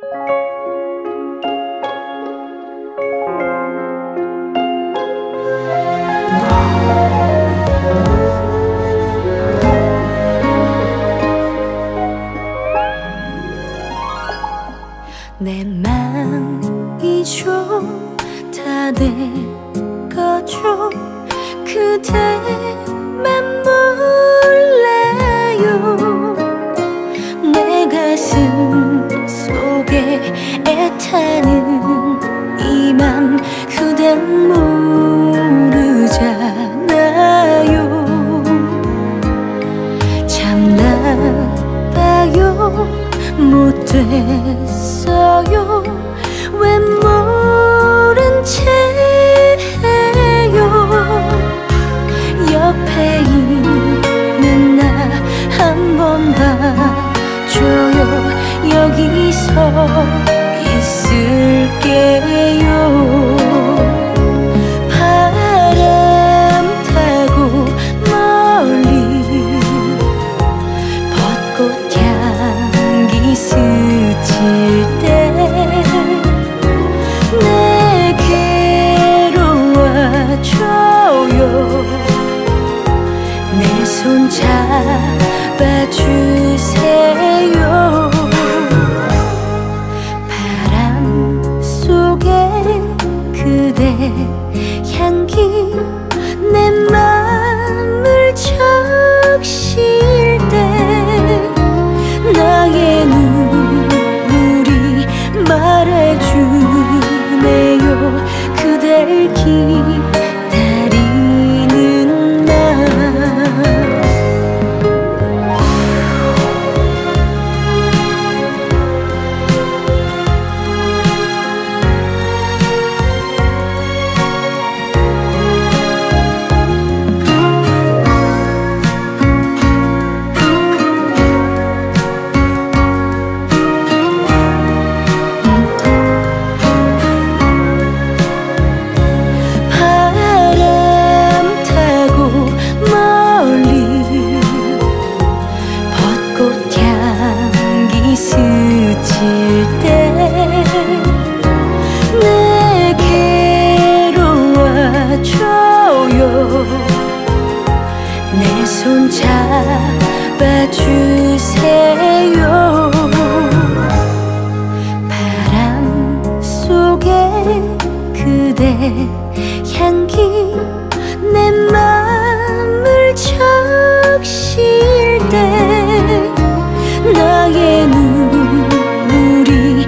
내 맘이죠 다 내 거죠 그대만 몰라요 내 가슴 속에 애타는 이 맘 그댄 모르잖아요 참나봐요 못됐어요 왜 모른 채 해요 옆에 있는 나 한 번 봐줘요 여기서 있을게요 바람 타고 멀리 벚꽃 향기 스칠 때 내게로 와줘요 내 손 잡아주세요 바람 속에 그대 향기 내 맘을 적실 때 나의 눈물이 말해주네요 그댈 기다리는 나 스칠 때 내게로 와줘요 내 손 잡아주세요 바람 속에 그대 향기 내 맘을 적실 때 나의 눈물이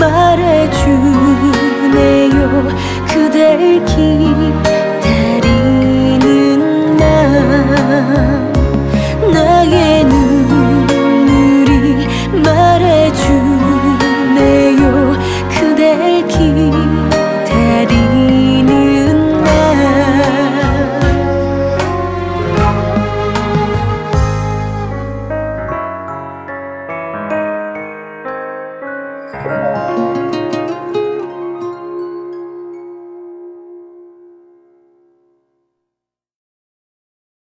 말해주네요 그댈 기다리는 나 나의 눈물이 말해주네요 그댈 기다리는 나